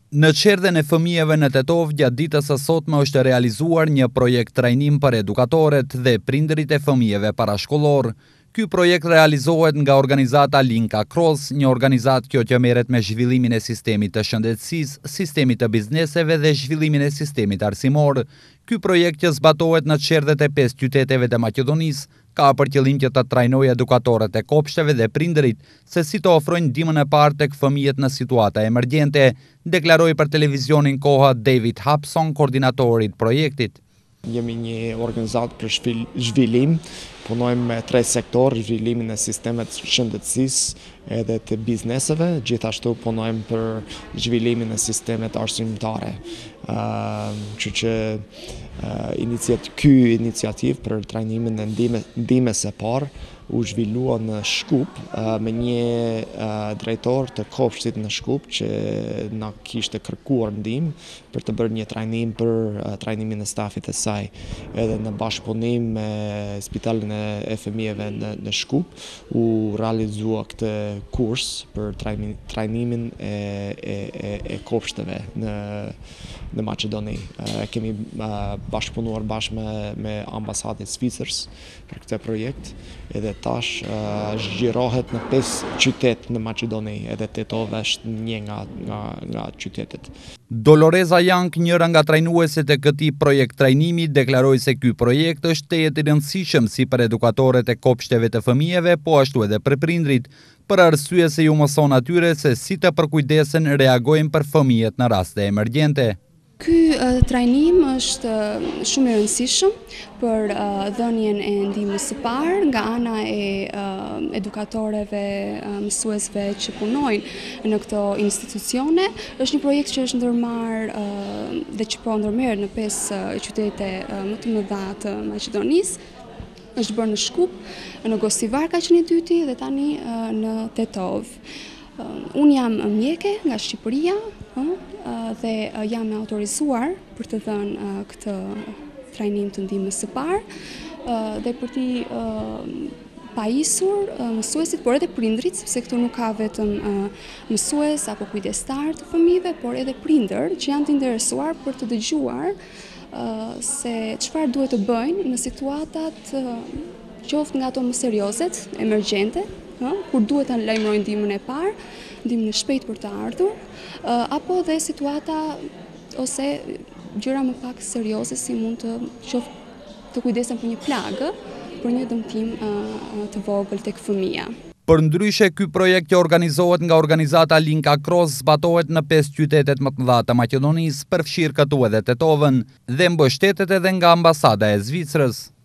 Në Qerdhen e fëmijëve në Tetov, gjatë ditës së sotme është realizuar një projekt trajnim për edukatorët dhe prindërit e fëmijëve parashkollor. Ky projekt realizohet nga organizata Linka Cross, një organizatë kjo që merret me zhvillimin e sistemit të shëndetësisë, sistemit të bizneseve dhe zhvillimin e sistemit arsimor. Ky projekt që zbatohet në Qerdhet e 5 qyteteve të Maqedonisë ka për qëllim që të trajnojë edukatorët e kopshteve dhe prindërit se si të ofrojnë ndihmën e parë tek fëmijët në situata emergjente, deklaroi për televizionin Koha David Hapson, koordinatori i projektit. Jemi një organizatë për zhvillim, punojmë me 3 sektor, zhvillimin e sistemet shëndetësisë edhe të bizneseve, gjithashtu punojmë për zhvillimin e sistemet arsimtare. Kështu që ky iniciativë për trajnimin e ndihmës së parë u zhvillua në Shkup me një drejtor të kopshtit në Shkup që na kishte kërkuar ndihmë për të bërë një trajnim për trajnimin e stafit të saj. Edhe në bashkëpunim me Spitalin e fëmijëve në Shkup u realizua këtë kurs për trajnimin e kopshteve në Maqedoni. Kemi bashkëpunuar bashkë me ambasadën e Zvicrës për këtë projekt, edhe tash zgjerohet në 5 qytet në Maqedoni, edhe Tetov është një nga qytetet. Doloreza Jank, njëra nga trajnuesit e këtij projekt trajnimi, deklaroi se ky projekt është tejet i rëndësishëm si për edukatorët e kopshteve të fëmijëve, po ashtu edhe për prindrit, për arsye se ju mëson atyre se si të përkujdesen reagojnë për fëmijët në raste emergjente. Ky trajnim është shumë i rëndësishëm për dhënien e ndihmës së parë nga ana e edukatorëve, mësuesve që punojnë në këto institucione. Është një projekt që është ndërmarrë dhe që po ndërmerret në 5 qytete më të mëdha të Maqedonisë. Është bërë në Shkup, në Gosivar ka qenë i dyti dhe tani në Tetov. Unë jam mjeke nga Shqipëria dhe jam autorizuar për të dhënë këtë trajnim të ndihmës së parë dhe për t'i pajisur mësuesit, por edhe prindrit, sepse këtu nuk ka vetëm mësues apo kujdestar të fëmijëve, por edhe prindër që janë të interesuar për të dëgjuar se çfarë duhet të bëjnë në situatat qoftë nga ato më seriozet, emergjente, kur duhet të lajmërojnë ndihmën e parë, ndihmën e shpejtë për të ardhur, apo dhe situata ose gjëra më pak serioze si mund të kujdesen për një plagë, për një dëmtim të vogël tek fëmia. Përndryshe, ky projekt që organizohet nga organizata Linka Cross zbatohet në 5 qytetet më të mëdha të Maqedonisë, përfshirë këtu edhe Tetovën, dhe mbështetet edhe nga ambasada e Zvicrës.